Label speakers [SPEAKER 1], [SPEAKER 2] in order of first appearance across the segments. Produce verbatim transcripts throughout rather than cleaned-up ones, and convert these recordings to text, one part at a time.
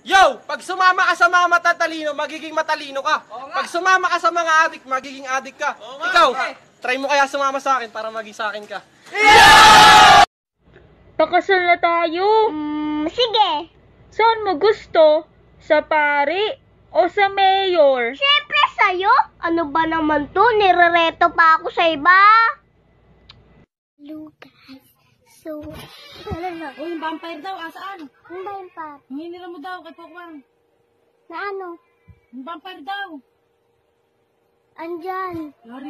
[SPEAKER 1] Yo! Pag sumama ka sa mga matatalino, magiging matalino ka. Pag sumama ka sa mga adik, magiging adik ka. Ikaw, try mo kaya sumama sa akin para maging sa akin ka.
[SPEAKER 2] Pakasal na tayo.
[SPEAKER 3] Mm, sige.
[SPEAKER 2] Saan mo gusto? Sa pari o sa mayor?
[SPEAKER 3] Siyempre sa'yo. Ano ba naman to? Nirereto pa ako sa iba. Lucas. So, ano na?
[SPEAKER 4] Oh, yung vampire daw, asaan?
[SPEAKER 3] Yung vampire.
[SPEAKER 4] Hinira mo daw kay Pokwang.
[SPEAKER 3] Na ano?
[SPEAKER 4] Yung vampire daw.
[SPEAKER 3] Andyan.
[SPEAKER 4] Yari.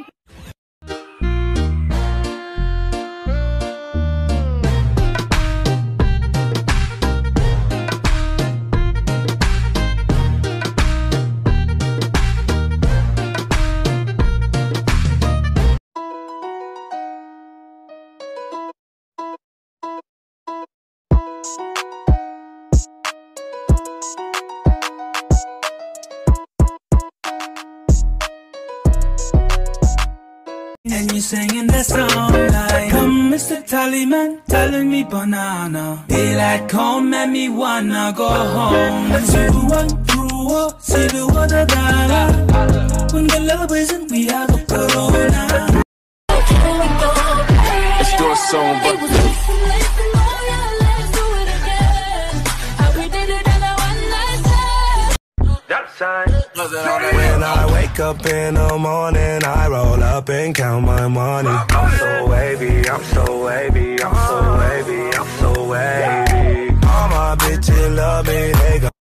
[SPEAKER 5] And you're singing that song like, come Mister Tallyman, telling me banana. Daylight come and me wanna go home. Let's do one through a see the water dollar. When the love isn't we have a corona.
[SPEAKER 6] It's your song, but
[SPEAKER 7] when I wake up in the morning, I roll up and count my money. I'm so wavy, I'm so wavy, I'm so wavy, I'm so wavy. All my bitches love me, they go.